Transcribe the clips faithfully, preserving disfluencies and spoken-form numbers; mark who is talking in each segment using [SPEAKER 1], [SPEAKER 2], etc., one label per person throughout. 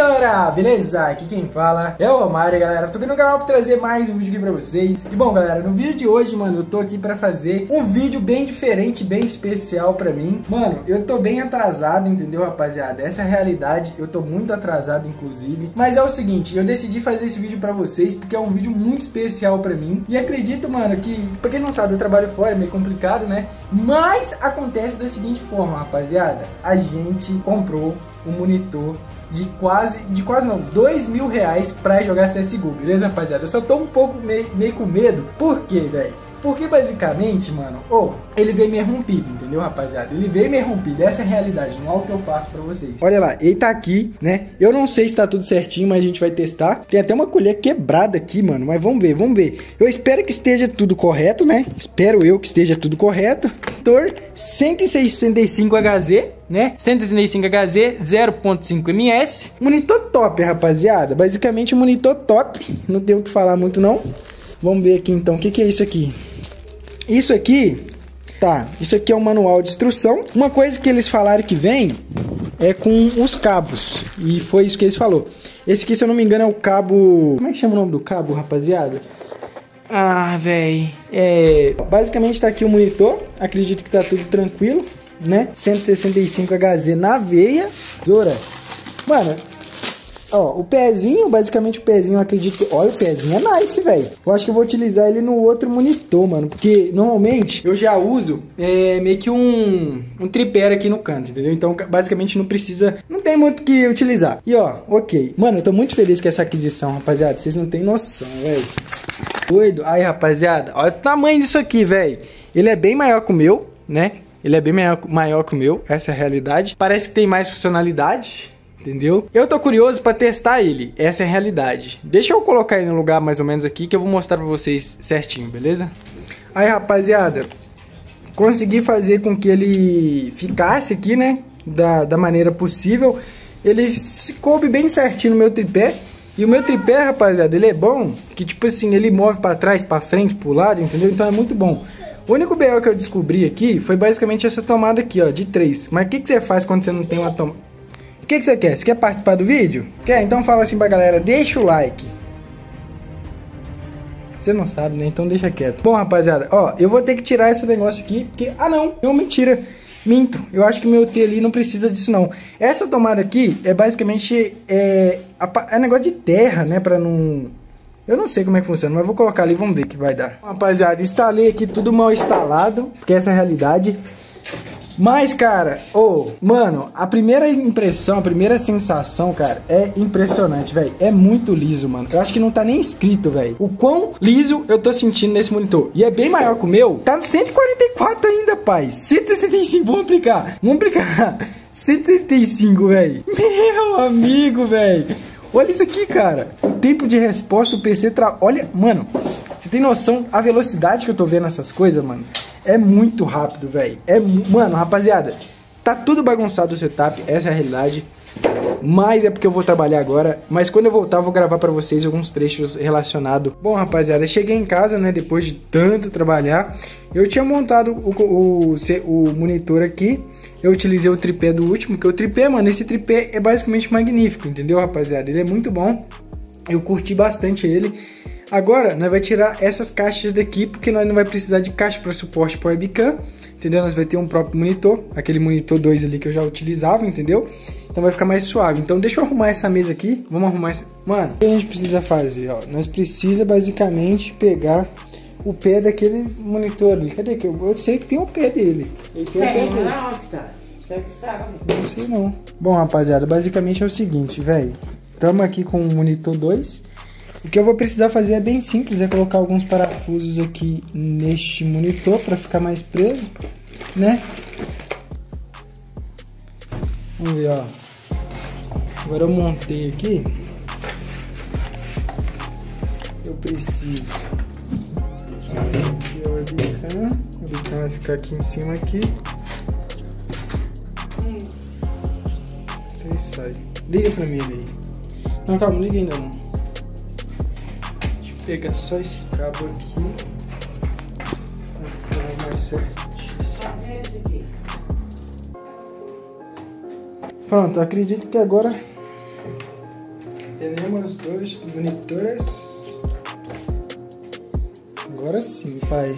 [SPEAKER 1] galera, beleza? Aqui quem fala é o Romário, galera. Tô aqui no canal pra trazer mais um vídeo aqui pra vocês. E bom, galera, no vídeo de hoje, mano, eu tô aqui pra fazer um vídeo bem diferente, bem especial pra mim. Mano, eu tô bem atrasado, entendeu, rapaziada? Essa é a realidade, eu tô muito atrasado, inclusive. Mas é o seguinte, eu decidi fazer esse vídeo pra vocês porque é um vídeo muito especial pra mim. E acredito, mano, que, pra quem não sabe, eu trabalho fora, é meio complicado, né? Mas acontece da seguinte forma, rapaziada. A gente comprou um monitor de quase, de quase não, dois mil reais pra jogar C S G O, beleza, rapaziada? Eu só tô um pouco meio, meio com medo. Por quê, velho? Porque basicamente, mano, oh, ele veio meio rompido, entendeu, rapaziada? Ele veio meio rompido, essa é a realidade, não é o que eu faço pra vocês. Olha lá, ele tá aqui, né? Eu não sei se tá tudo certinho, mas a gente vai testar. Tem até uma colher quebrada aqui, mano, mas vamos ver, vamos ver. Eu espero que esteja tudo correto, né? Espero eu que esteja tudo correto. Monitor cento e sessenta e cinco H Z, né? cento e sessenta e cinco H Z, zero ponto cinco milímetros. Monitor top, rapaziada. Basicamente, monitor top. Não tenho o que falar muito, não. Vamos ver aqui, então. O que que é isso aqui? Isso aqui, tá, isso aqui é um manual de instrução. Uma coisa que eles falaram que vem é com os cabos, e foi isso que eles falaram. Esse aqui, se eu não me engano, é o cabo... Como é que chama o nome do cabo, rapaziada? Ah, velho, é... Basicamente tá aqui o monitor, acredito que tá tudo tranquilo, né? cento e sessenta e cinco H Z na veia. Zora. Mano... Ó, o pezinho, basicamente o pezinho, eu acredito... Olha, o pezinho é nice, velho. Eu acho que eu vou utilizar ele no outro monitor, mano. Porque, normalmente, eu já uso é, meio que um, um tripé aqui no canto, entendeu? Então, basicamente, não precisa... Não tem muito o que utilizar. E, ó, ok. Mano, eu tô muito feliz com essa aquisição, rapaziada. Vocês não tem noção, velho. Doido. Aí, rapaziada, olha o tamanho disso aqui, velho. Ele é bem maior que o meu, né? Ele é bem maior, maior que o meu. Essa é a realidade. Parece que tem mais funcionalidade. Entendeu? Eu tô curioso pra testar ele. Essa é a realidade. Deixa eu colocar ele no lugar mais ou menos aqui que eu vou mostrar pra vocês certinho, beleza? Aí, rapaziada, consegui fazer com que ele ficasse aqui, né? Da, da maneira possível. Ele se coube bem certinho no meu tripé. E o meu tripé, rapaziada, ele é bom. Que tipo assim, ele move pra trás, pra frente, pro lado, entendeu? Então é muito bom. O único B O que eu descobri aqui foi basicamente essa tomada aqui, ó, de três. Mas o que, que você faz quando você não tem uma tomada? O que, que você quer? Você quer participar do vídeo? Quer? Então fala assim pra galera, deixa o like. Você não sabe, né? Então deixa quieto. Bom, rapaziada, ó, eu vou ter que tirar esse negócio aqui, porque... Ah, não, não, mentira. Minto, eu acho que meu T ali não precisa disso, não. Essa tomada aqui é basicamente... É, é negócio de terra, né? Pra não... Eu não sei como é que funciona, mas vou colocar ali e vamos ver o que vai dar. Rapaziada, instalei aqui tudo mal instalado, porque essa é a realidade. Mas, cara, ô, oh, mano, a primeira impressão, a primeira sensação, cara, é impressionante, velho. É muito liso, mano. Eu acho que não tá nem escrito, velho, o quão liso eu tô sentindo nesse monitor. E é bem maior que o meu. Tá no cento e quarenta e quatro ainda, pai. cento e sessenta e cinco, vamos aplicar. Vamos aplicar. cento e sessenta e cinco, velho. Meu amigo, velho. Olha isso aqui, cara. O tempo de resposta do P C... Tra... Olha, mano, você tem noção a velocidade que eu tô vendo essas coisas, mano? É muito rápido, velho. É, mano, rapaziada, tá tudo bagunçado o setup, essa é a realidade. Mas é porque eu vou trabalhar agora. Mas quando eu voltar, eu vou gravar pra vocês alguns trechos relacionados. Bom, rapaziada, eu cheguei em casa, né, depois de tanto trabalhar. Eu tinha montado o, o, o monitor aqui. Eu utilizei o tripé do último, que o tripé, mano, esse tripé é basicamente magnífico, entendeu, rapaziada? Ele é muito bom. Eu curti bastante ele. Agora, nós vamos tirar essas caixas daqui, porque nós não vai precisar de caixa para suporte para webcam, entendeu? Nós vamos ter um próprio monitor, aquele monitor dois ali que eu já utilizava, entendeu? Então vai ficar mais suave. Então deixa eu arrumar essa mesa aqui, vamos arrumar essa... Mano, o que a gente precisa fazer, ó? Nós precisamos basicamente pegar o pé daquele monitor ali. Cadê que eu... eu sei que tem o pé dele. Ele tem o pé dele. Não sei não. Bom, rapaziada, basicamente é o seguinte, velho. Estamos aqui com o monitor dois. O que eu vou precisar fazer é bem simples, é colocar alguns parafusos aqui neste monitor para ficar mais preso, né? Vamos ver, ó. Agora eu montei aqui. Eu preciso. Esse aqui é o webcam. O webcam vai ficar aqui em cima aqui. Você sai. Liga pra mim aí. Não, calma, não liga ainda não. Pegar só esse cabo aqui pra ficar mais certinho. Pronto, acredito que agora Temos dois monitores. Agora sim, pai.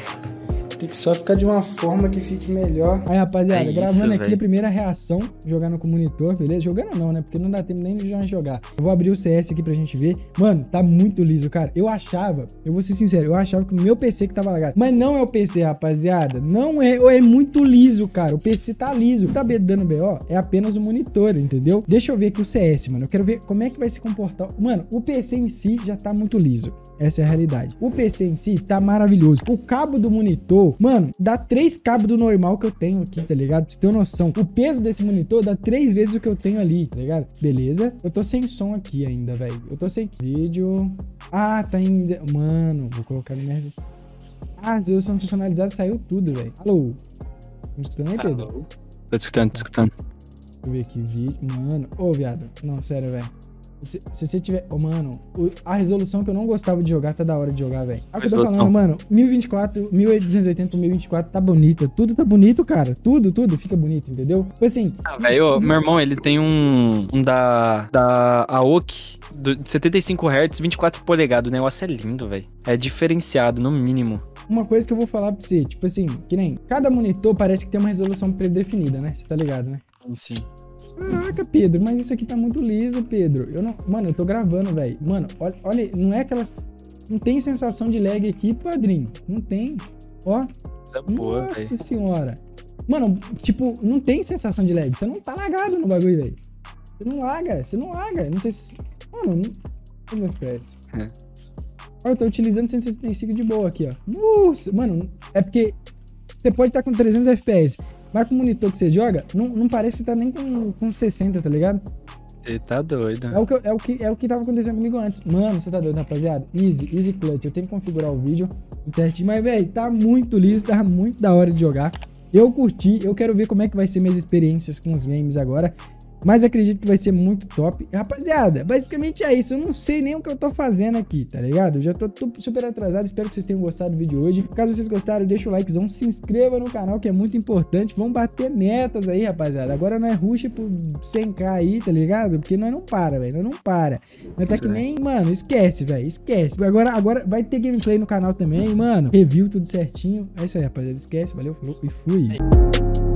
[SPEAKER 1] Tem que só ficar de uma forma que fique melhor. Aí, rapaziada, é gravando isso, aqui véio. A primeira reação, jogando com o monitor, beleza? Jogando não, né? Porque não dá tempo nem de jogar. Eu vou abrir o C S aqui pra gente ver. Mano, tá muito liso, cara. Eu achava, eu vou ser sincero, eu achava que o meu P C que tava lagado. Mas não é o P C, rapaziada. Não é, é muito liso, cara. O P C tá liso. O que tá dando B O é apenas o monitor, entendeu? Deixa eu ver aqui o C S, mano. Eu quero ver como é que vai se comportar. Mano, o P C em si já tá muito liso. Essa é a realidade. O P C em si tá maravilhoso. O cabo do monitor, mano, dá três cabos do normal que eu tenho aqui, tá ligado? Pra você ter uma noção. O peso desse monitor dá três vezes o que eu tenho ali, tá ligado? Beleza. Eu tô sem som aqui ainda, velho. Eu tô sem vídeo. Ah, tá ainda... Mano, vou colocar no merda. Ah, as resolução funcionalizada saiu tudo, velho. Alô? Tá me escutando aí, Pedro?
[SPEAKER 2] Alô? Tô escutando, tô escutando.
[SPEAKER 1] Deixa eu ver aqui, vídeo. Mano. Ô, viado. Não, sério, velho. Se, se você tiver... Oh, mano, o, a resolução que eu não gostava de jogar tá da hora de jogar, velho. É o que eu tô falando, mano. mil e vinte e quatro, mil duzentos e oitenta, mil e vinte e quatro tá bonita. Tudo tá bonito, cara. Tudo, tudo fica bonito, entendeu? Tipo assim...
[SPEAKER 2] Ah, velho, meu irmão, ele tem um, um da, da A O C de setenta e cinco hertz, vinte e quatro polegadas. O negócio é lindo, velho. É diferenciado, no mínimo.
[SPEAKER 1] Uma coisa que eu vou falar pra você, tipo assim, que nem... Cada monitor parece que tem uma resolução predefinida, né? Você tá ligado, né?
[SPEAKER 2] Sim.
[SPEAKER 1] Caraca, Pedro, mas isso aqui tá muito liso, Pedro. Eu não... Mano, eu tô gravando, velho. Mano, olha, olha, não é aquelas... Não tem sensação de lag aqui, padrinho. Não tem. Ó.
[SPEAKER 2] Essa porra,
[SPEAKER 1] nossa
[SPEAKER 2] véio.
[SPEAKER 1] senhora. Mano, tipo, não tem sensação de lag. Você não tá lagado no bagulho, velho. Você não laga, você não laga. Não sei se... Mano, não... É. Ó, eu tô utilizando cento e sessenta e cinco de boa aqui, ó. Nossa, mano, é porque você pode estar com trezentos F P S. Mas com o monitor que você joga, não, não parece que tá nem com, com sessenta, tá ligado?
[SPEAKER 2] Ele tá doido.
[SPEAKER 1] É o, que, é, o que, é o que tava acontecendo comigo antes. Mano, você tá doido, rapaziada? Easy, easy clutch. Eu tenho que configurar o vídeo, o teste. Mas, velho, tá muito liso, tá muito da hora de jogar. Eu curti, eu quero ver como é que vai ser minhas experiências com os games agora. Mas acredito que vai ser muito top. Rapaziada, basicamente é isso. Eu não sei nem o que eu tô fazendo aqui, tá ligado? Eu já tô super atrasado. Espero que vocês tenham gostado do vídeo hoje. Caso vocês gostaram, deixa o likezão. Se inscreva no canal, que é muito importante. Vamos bater metas aí, rapaziada. Agora não é rush por cem k aí, tá ligado? Porque nós não para, velho. Nós não para. Mas tá que nem... Mano, esquece, velho. Esquece. Agora, agora vai ter gameplay no canal também, mano. Review tudo certinho. É isso aí, rapaziada. Esquece. Valeu, falou e fui.